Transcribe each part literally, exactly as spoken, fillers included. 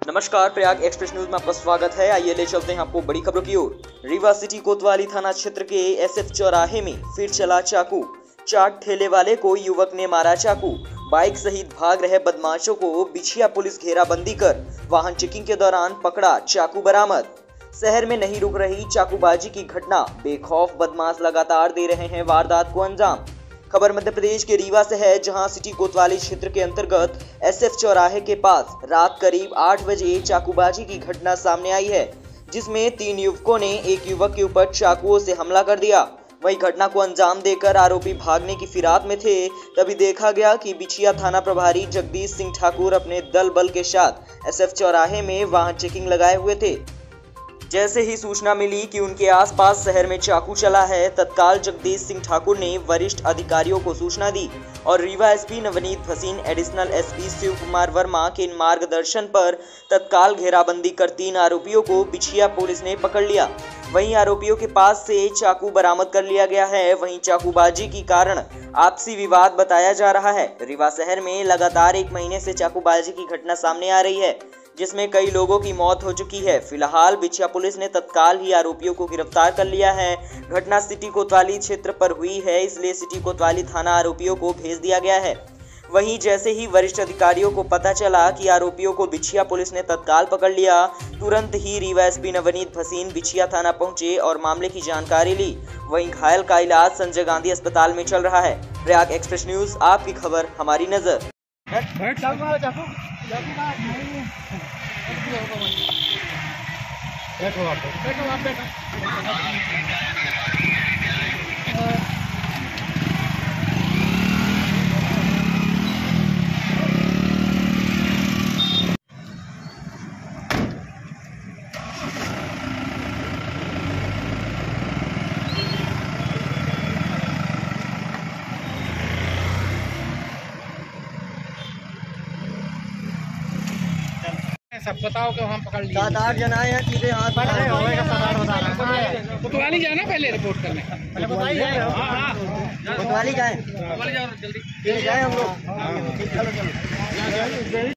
नमस्कार, Prayag express news में आपका स्वागत है। आइए ले चलते हैं आपको बड़ी खबरों की ओर। रीवा सिटी कोतवाली थाना क्षेत्र के एसएफ चौराहे में फिर चला चाकू। चाट ठेले वाले को युवक ने मारा चाकू। बाइक सहित भाग रहे बदमाशों को बिछिया पुलिस घेराबंदी कर वाहन चेकिंग के दौरान पकड़ा, चाकू बरामद। शहर में नहीं रुक रही चाकूबाजी की घटना, बेखौफ बदमाश लगातार दे रहे हैं वारदात को अंजाम। खबर मध्य प्रदेश के रीवा से है, जहां सिटी कोतवाली क्षेत्र के अंतर्गत एसएफ चौराहे के पास रात करीब आठ बजे चाकूबाजी की घटना सामने आई है, जिसमें तीन युवकों ने एक युवक के ऊपर चाकुओं से हमला कर दिया। वहीं घटना को अंजाम देकर आरोपी भागने की फिराक में थे, तभी देखा गया कि बिछिया थाना प्रभारी जगदीश सिंह ठाकुर अपने दल बल के साथ एसएफ चौराहे में वाहन चेकिंग लगाए हुए थे। जैसे ही सूचना मिली कि उनके आसपास शहर में चाकू चला है, तत्काल जगदीश सिंह ठाकुर ने वरिष्ठ अधिकारियों को सूचना दी और Rewa SP Navneet Bhasin, additional SP Shiv Kumar Verma के मार्गदर्शन पर तत्काल घेराबंदी कर तीन आरोपियों को बिछिया पुलिस ने पकड़ लिया। वहीं आरोपियों के पास से चाकू बरामद कर लिया गया है। वहीं चाकूबाजी के कारण आपसी विवाद बताया जा रहा है। रीवा शहर में लगातार एक महीने से चाकूबाजी की घटना सामने आ रही है, जिसमें कई लोगों की मौत हो चुकी है। फिलहाल बिछिया पुलिस ने तत्काल ही आरोपियों को गिरफ्तार कर लिया है। घटना सिटी कोतवाली क्षेत्र पर हुई है, इसलिए सिटी कोतवाली थाना आरोपियों को भेज दिया गया है। वहीं जैसे ही वरिष्ठ अधिकारियों को पता चला कि आरोपियों को बिछिया पुलिस ने तत्काल पकड़ लिया, तुरंत ही रीवा एसपी नवनीत भसीन बिछिया थाना पहुंचे और मामले की जानकारी ली। वहीं घायल का इलाज संजय गांधी अस्पताल में चल रहा है। प्रयाग एक्सप्रेस न्यूज, आपकी खबर हमारी नजर। बैठो आप बैठो आप बैठो सब बताओ कि हम पकड़ लिए। सात आठ जन आए हैं, सीधे हाथ पकड़ रहे हो। कोतवाली जाना पहले रिपोर्ट करने। कोतवाली जाए कोतवाली जाए जल्दी जाए हम लोग। चलो चलो।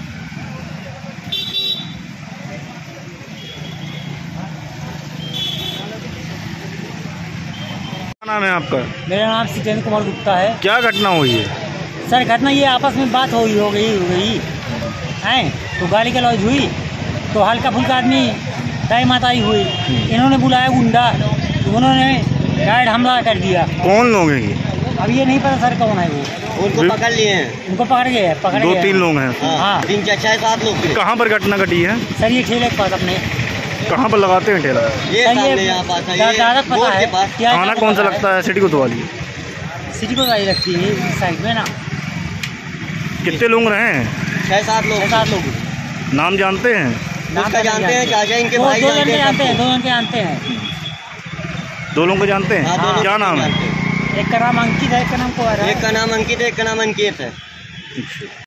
क्या नाम है आपका? मेरा नाम सितेंद्र कुमार गुप्ता है। क्या घटना हुई है? सर घटना ये आपस में बात हो गई हो गई हो गई है, तो गाली गलौज हुई, तो हल्का फुल्का आदमी दाई माताई हुई। इन्होंने बुलाया गुंडा, तो उन्होंने गाइड हमला कर दिया। कौन लोग हैं ये? अब ये नहीं पता सर कौन है वो। उनको पकड़ लिए हैं, उनको पकड़ गए हैं, पकड़ दो गए तीन लोग हैं। हाँ, तीन चार छह सात लोग। कहाँ पर घटना घटी है? सर ये ठेले के पास अपने। कहाँ पर लगाते हैं ठेला? ये सर सामने ये यहाँ पास है, ज्यादा ये पता बोर्ड के है पास। क्या खाना कौन सा लगता है? सिटी कोतवाली। सिटी को गाड़ी लगती है इस साइड में ना। कितने लोग रहे हैं? छह सात लोग। छह सात लोग नाम जानते हैं? नाम उसका तो नहीं जानते हैं, चाचा इनके दो भाई दो जन जानते के हैं, जानते हैं, सबको। दो जन के जानते हैं। दो लोगों को जानते हाँ, हैं? दो लोग क्या नाम है? जानते हैं। एक का नाम अंकित है, एक का नाम कुंवर है। एक का नाम अंकित है, एक का नाम अंकित है।